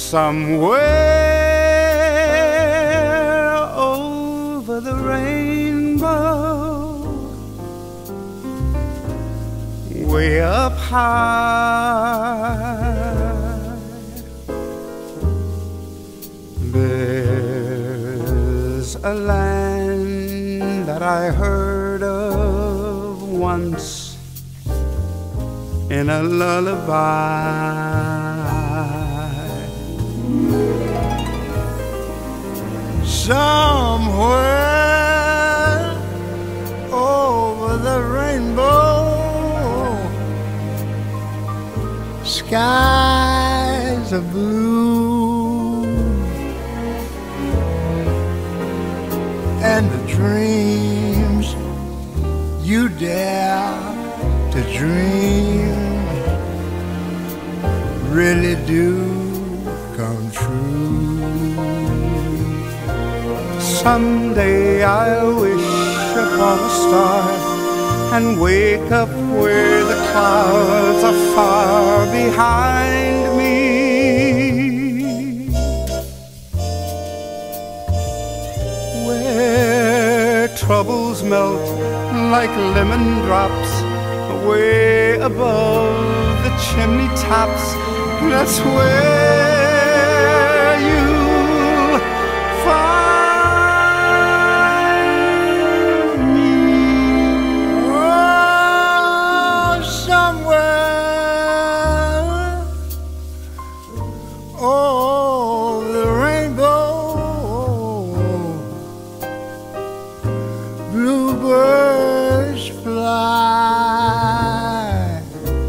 Somewhere over the rainbow, way up high, there's a land that I heard of once in a lullaby. Somewhere over the rainbow, skies are blue, and the dreams you dare to dream really do come true. Someday I'll wish upon a star and wake up where the clouds are far behind me, where troubles melt like lemon drops way above the chimney tops. That's where you'll find me. Oh, somewhere over the rainbow, bluebirds fly,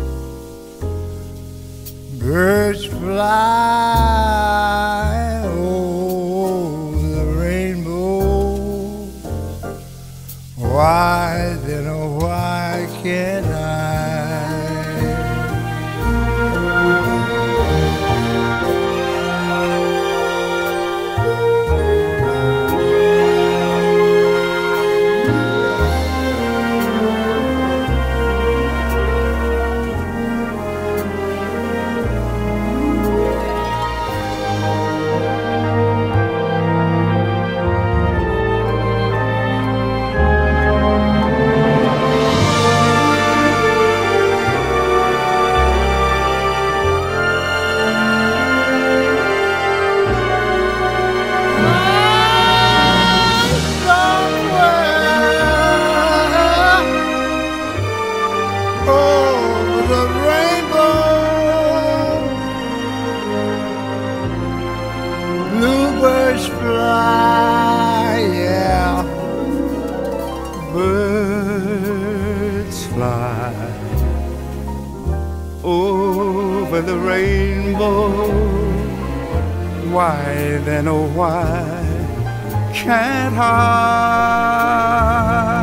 birds fly over the rainbow. Why then, oh why can't I? Bluebirds fly, yeah, birds fly over the rainbow. Why then, oh why can't I?